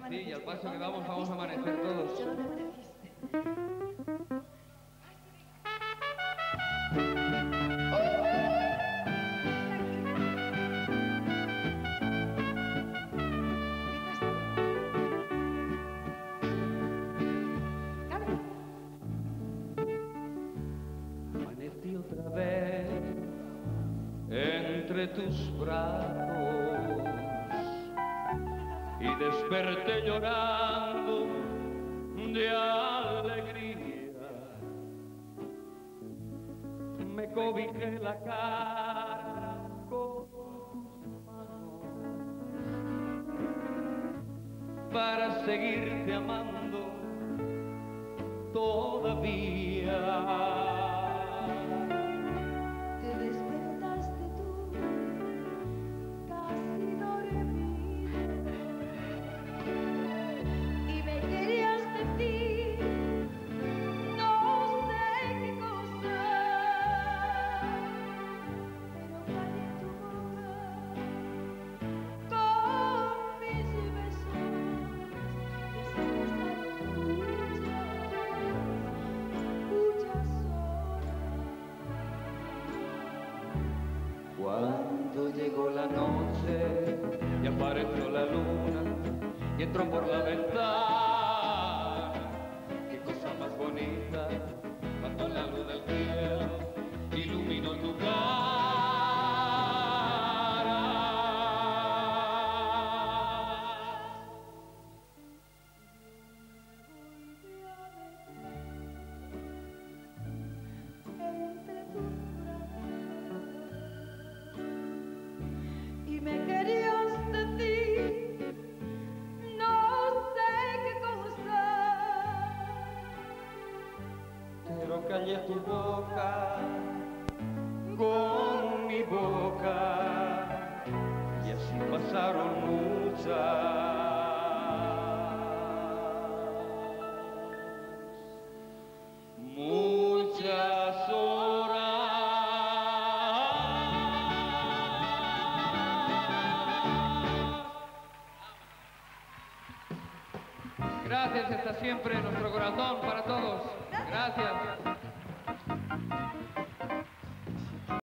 Sí, y al paso que vamos a amanecer todos. Yo no te amaneciste. Amanecí otra vez entre tus brazos y desperté llorando de alegría. Me cobijé la cara con tus manos para seguirte amando todavía. Cuando llegó la noche y apareció la luna y entró por la ventana, qué cosa más bonita, cuando la luz del cielo iluminó tu cara. Y me querías decir, no sé qué cosa, Pero callé tu boca con mi boca y así pasaron muchas horas. Gracias, está siempre en nuestro corazón para todos. Gracias.